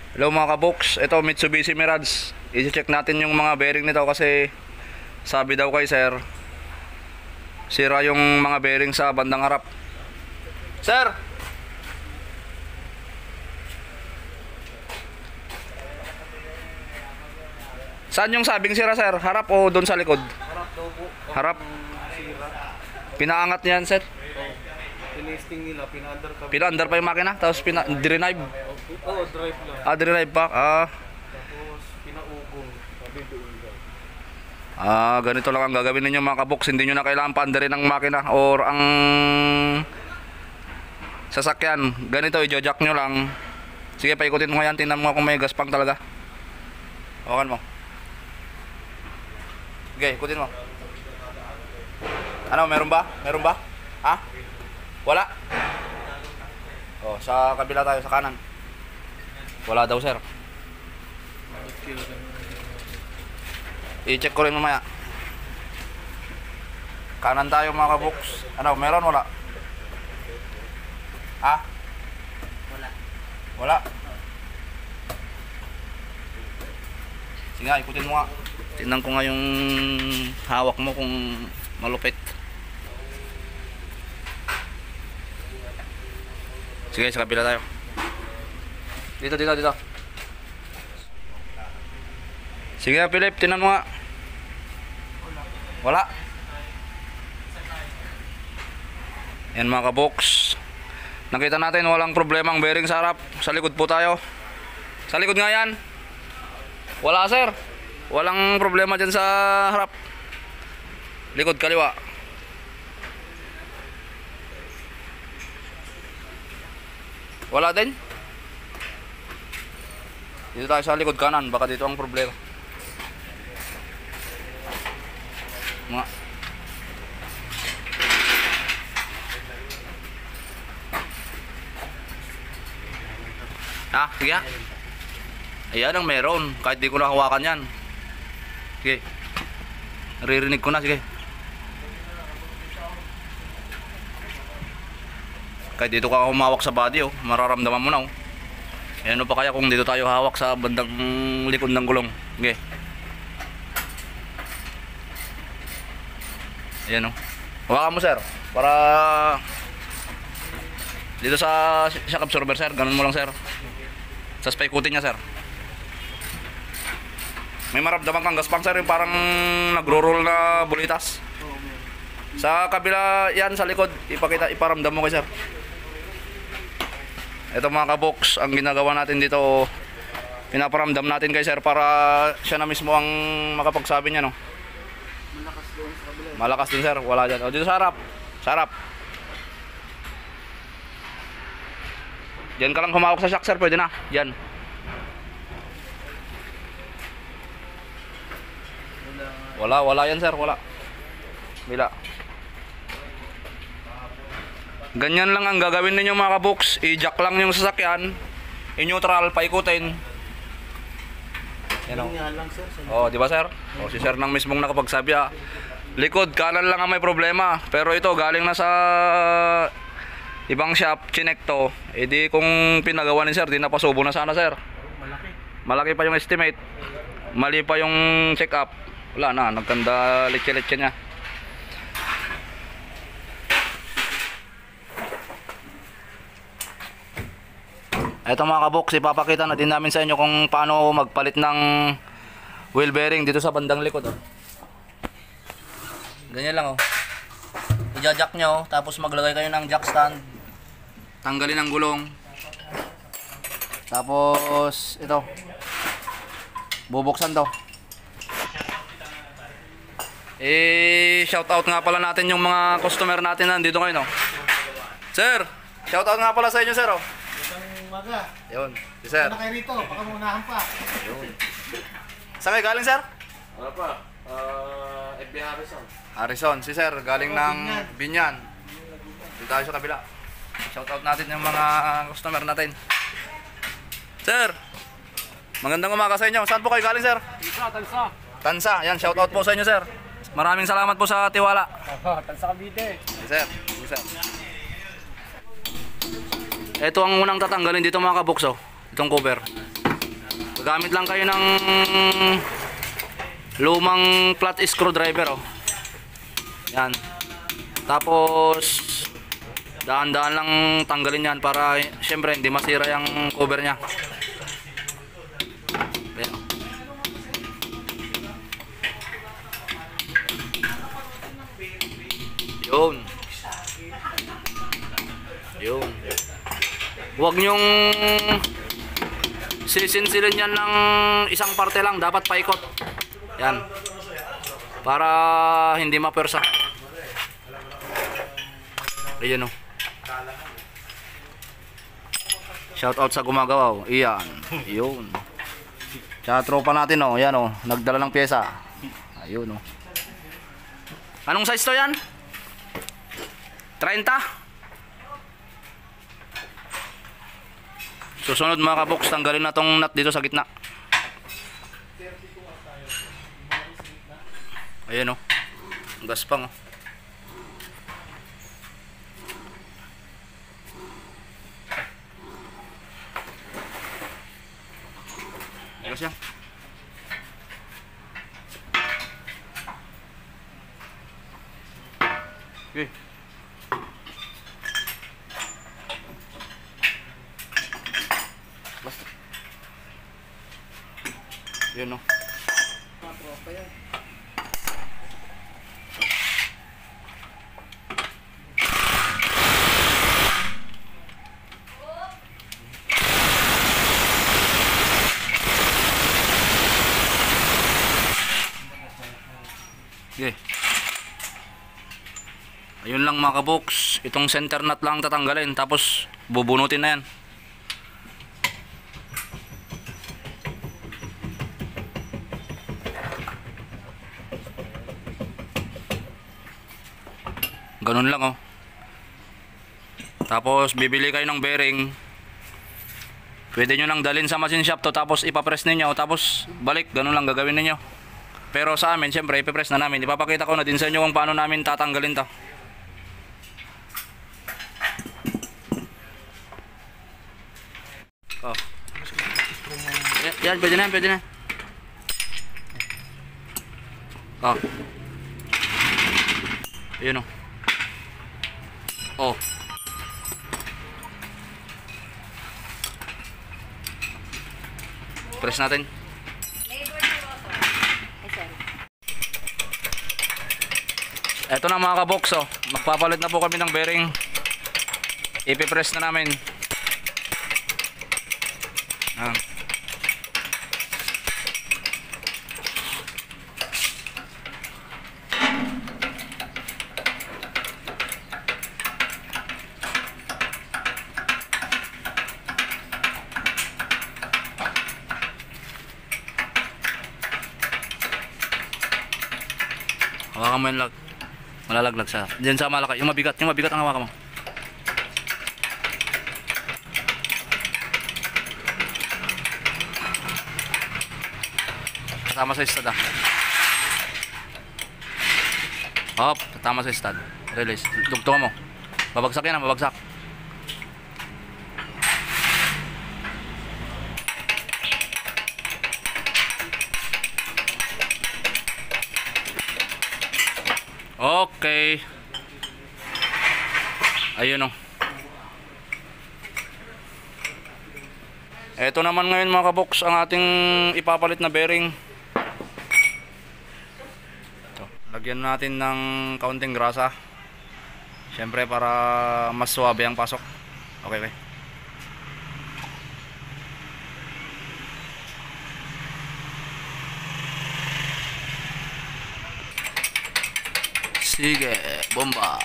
Hello mga kaboks, ito Mitsubishi Mirage. I-check natin yung mga bearing nito kasi sabi daw kay sir, sira yung mga bearing sa bandang harap. Sir! Saan yung sabing sira sir? Harap o doon sa likod? Harap daw po. Harap. Sira. Pinaangat niyan sir. Tinesting nila, pina-under kami. Pinaandar pa yung makina, tapos drive. Oo, drive lang. Drive pa. Tapos pinaugong. Sabi doon daw. Ganito lang ang gagawin ninyo mga kaboks. Hindi nyo na kailangan paandarin ang makina or ang sasakyan. Ganito, i-jack nyo lang. Sige, paikutin mo yan. Tingnan mo kung may gaspang talaga. Hawakan mo. Sige, ikutin mo. Ano, meron ba? Meron ba? Ha? Wala? Oh, sa kabila tayo, sa kanan. Wala daw sir. I-check ko rin mamaya. Kanan tayo mga kaboks. Ano, meron wala? Ha? Wala. Wala. Sige nga, ikutin mo nga. Tingnan ko nga yung hawak mo kung malupit. Sige, sa kabila tayo. Dito. Sige, Philip, tingnan mo nga. Wala. Yan mga kaboks. Nakita natin walang problema ang bearing sa harap. Sa likod po tayo. Sa likod nga yan. Wala sir. Walang problema dyan sa harap. Likod kaliwa. Wala din. Dito tayo sa likod kanan. Baka dito ang problema. Mga sige. Ayan ang meron. Kahit di ko nahawakan yan. Sige. Naririnig ko na. Sige. Kahit dito ka humawak sa body, oh, mararamdaman mo na. Oh. Ano pa kaya kung dito tayo hawak sa bandang likod ng gulong. Okay. Ayan, oh. Hawakan mo sir. Para dito sa shock absorber sir. Ganun mo lang sir. Sa paikutin niya sir. May maramdaman kang gaspang sir. Yung parang nagro-roll na bulitas. Sa kabila yan sa likod. Iparamdam mo kay sir. Ito mga kaboks, ang ginagawa natin dito, pinaparamdam natin kay sir para siya na mismo ang makapagsabi niya, no? Malakas doon sa kabila. Malakas din sir, wala dyan. O dito sa harap. Sa harap. Diyan ka lang humawak sa shock sir, pwede na. Diyan. Wala yan sir, wala. Bila. Ganyan lang ang gagawin ninyo mga kaboks. I-jack lang yung sasakyan. I-neutral, paikutin. Yan o. Lang sir. Oh, di ba sir? Oh, si sir nang mismong nakapagsabi likod, kanan lang ang may problema. Pero ito, galing na sa ibang shop, chinek to. Eh di kung pinagawa ni sir, di napasubo na sana sir. Malaki. Malaki pa yung estimate. Mali pa yung check up. Wala na, nagkanda litse-litse niya. Ito mga kaboks, ipapakita na din namin sa inyo kung paano magpalit ng wheel bearing dito sa bandang likod. Oh. Ganyan lang oh. I-jack nyo, tapos maglagay kayo ng jack stand. Tanggalin ang gulong. Tapos ito. Bubuksan to. Shout out nga pala natin yung mga customer natin nandito ngayon oh. Sir, shout out nga pala sa inyo sir oh. Umaga. Yun, si sir. Ano kayo rito? Baka munahan pa. Yun. Saan kayo galing sir? Ano pa? FB Harrison. Harrison, si sir galing ng Binyan. Dito tayo sa kabila. Shoutout natin yung mga customer natin. Sir, magandang umaga sa inyo. Saan po kayo galing sir? Tansa. Tansa, yan, shoutout po sa inyo sir. Maraming salamat po sa tiwala. Tansa Cavite. Si sir, si sir. Ito ang unang tatanggalin dito mga kaboks oh. Itong cover. Gagamit lang kayo ng lumang flat screwdriver, oh. Yan. Tapos dahan-dahan lang tanggalin yan para syempre hindi masira yung cover niya. Ayan. Yun. Yun. Huwag nyong sisinsilin yan ng isang parte lang, dapat paikot. Yan. Para hindi mapersa. Ayan, oh. Shout out sa gumagawa, oh. Iyan. Yun. Tsaka tropa natin, oh. Yan, oh. Nagdala ng pyesa. Ayun, oh. Anong size to yan? 30? Susunod mga kabox, tanggalin na tong nut dito sa gitna. Ayan, oh. Gaspang, oh. Ayos yan. Okay. Basta. Yun, oh. Okay. Ayun lang mga kabox, itong center nut lang tatanggalin tapos bubunutin na yan. Ganun lang, oh. Tapos bibili kayo ng bearing. Pwede nyo nang dalhin sa machine shop to, tapos ipapress ninyo, tapos balik, ganun lang gagawin ninyo. Pero sa amin, syempre, ipipress na namin. Ipapakita ko na din sa inyo kung paano namin tatanggalin to. Oh. Yan, pwede na, pwede na. Oh. Ayun, oh. Oh. Press natin. Eto na mga kabox, oh. Magpapalit na po kami ng bearing. Ipipress na namin. Ah. Hawakan mo yung lag. Malalaglag sa. Diyan sa malaki. Yung mabigat ang hawakan mo. Tama sa stud, ah. Hop, tama sa stud. Release. Dugtungan mo. Babagsak yan, babagsak. Okay. Ayun, oh. Ito naman ngayon mga kabox ang ating ipapalit na bearing. Ito. Lagyan natin ng kaunting grasa. Siyempre para mas suwabe ang pasok. Okay, okay. Sige, bomba.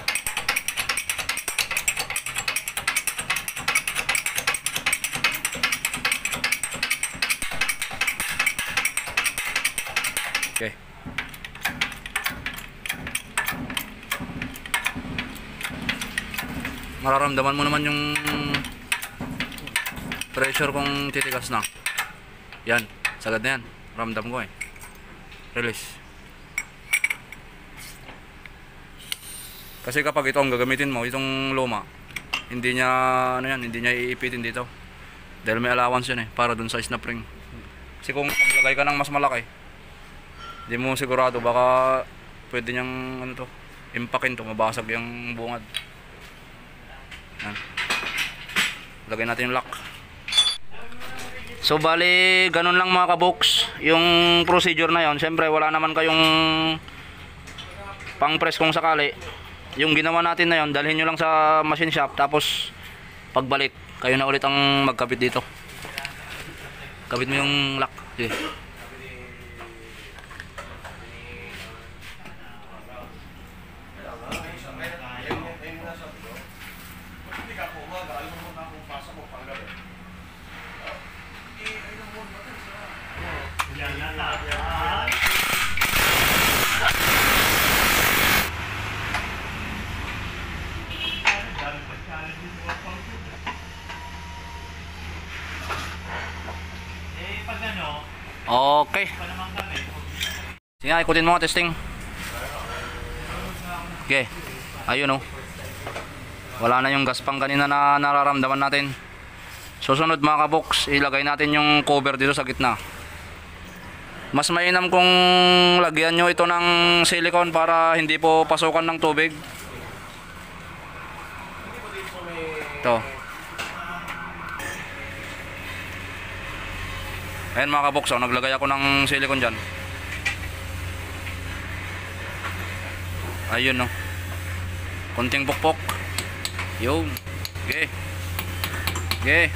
Okay. Mararamdaman mo naman yung pressure kung titigas na. Yan, sagad na yan. Ramdam ko, eh. Release. Kasi kapag ito ang gagamitin mo, itong luma, hindi niya, ano yan, hindi niya iipitin dito. Dahil may allowance yun, eh, para dun sa snap ring. Kasi kung maglagay ka ng mas malaki, hindi mo sigurado, baka pwede niyang ano to, impakin to, mabasag yung bungad. Yan. Lagay natin yung lock. So bali, ganun lang mga kabox yung procedure na yon. Siyempre wala naman kayong pang press kung sakali. Yung ginawa natin na yon, dalhin nyo lang sa machine shop, tapos pagbalik kayo na ulit ang magkabit dito. Kabit mo yung lock. Sige. Okay. Sige nga, ikutin mo nga testing. Okay. Ayun oh. Wala na yung gaspang kanina na nararamdaman natin. Susunod mga kabox, ilagay natin yung cover dito sa gitna. Mas mainam kung lagyan nyo ito ng silicone para hindi po pasukan ng tubig. Ito. Ayan mga kabox, oh, naglagay ako ng silicone dyan. Ayun no. Konting pukpok. Yun. Okay. Okay.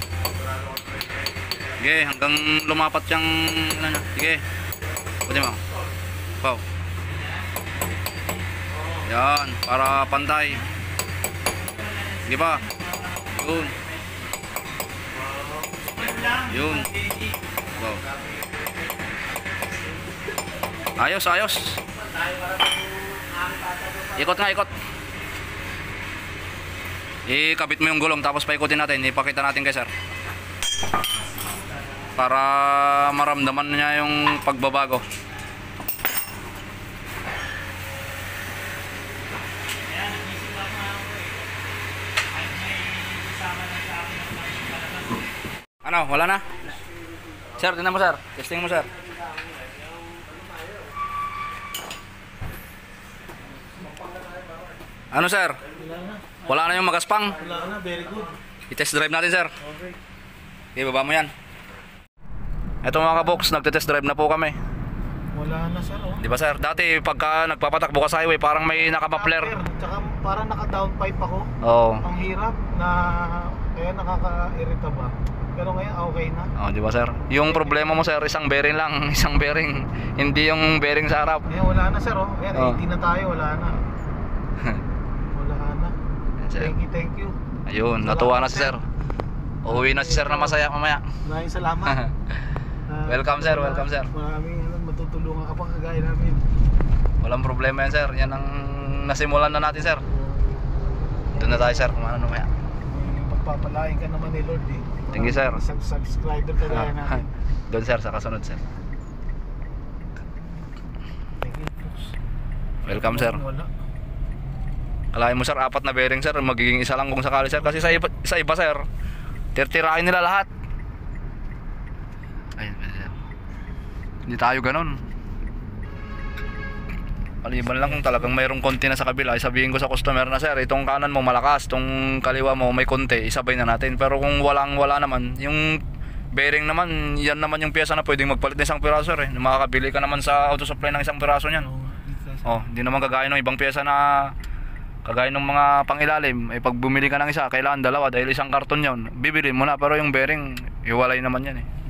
Okay, hanggang lumapat yung ano. Sige. Pwede mo. Wow. Yan, para pantay. Sige pa. Yun. Yun. Wow. Ayos, ayos. Ikot nga, ikot. Ikabit mo yung gulong tapos paikutin natin. Ipakita natin kay sir. Para maramdaman niya yung pagbabago. Ano, wala na? Sir, tingnan mo sir. Testing mo sir. Ano sir? Wala na yung magaspang? Wala na, very good. I-test drive natin sir. Okay. Okay, baba mo yan. Ito mga kabox, nagte-test drive na po kami. Wala na sir, oh. Di ba sir? Dati pagka nagpapatakbo ka sa highway, parang may nakapapler. Tsaka parang naka-down pipe ako. Oo. Ang hirap na, kaya nakaka-irita ba? Pero ngayon okay na. Oh, di ba sir? Yung problema mo sir, isang bearing lang, isang bearing. Hindi yung bearing sa harap. Ngayon wala na sir, oh. Ayan, Oh. 80 na tayo, wala na. Wala na. Yan, sir. Thank you. Ayun, natuwa na si sir. Uuwi na si sir na masaya mamaya. Maraming salamat. Welcome sir, welcome sir. Maraming matutulungan ka pa kagaya namin. Walang problema yan sir. Yan ang nasimulan na natin sir. Doon na tayo sir, kung ano mamaya. Pagpapalain ka naman ni Lord eh. Thank you, sir. Subscriber kagaya natin. Doon sir, sa kasunod sir. Thank you. Welcome sir. Wala. Kalahin mo sir, 4 na bearing sir, magiging isa lang kung sakali sir. Kasi sa iba sir, tirtirahin nila lahat. Ayun sir. Hindi tayo ganun. Paliban lang kung talagang mayroong konti na sa kabila, sabihin ko sa customer na sir, itong kanan mo malakas, itong kaliwa mo may konti, isabay na natin. Pero kung wala naman, yung bearing naman, yan naman yung pyesa na pwedeng magpalit ng isang piraso sir. Makakabili ka naman sa auto supply ng isang piraso niyan. Oh, hindi naman kagaya ng ibang pyesa na kagaya ng mga pangilalim, pag bumili ka ng isa, kailangan dalawa dahil isang karton yun. Bibili mo na, pero yung bearing, iwalay naman yan eh.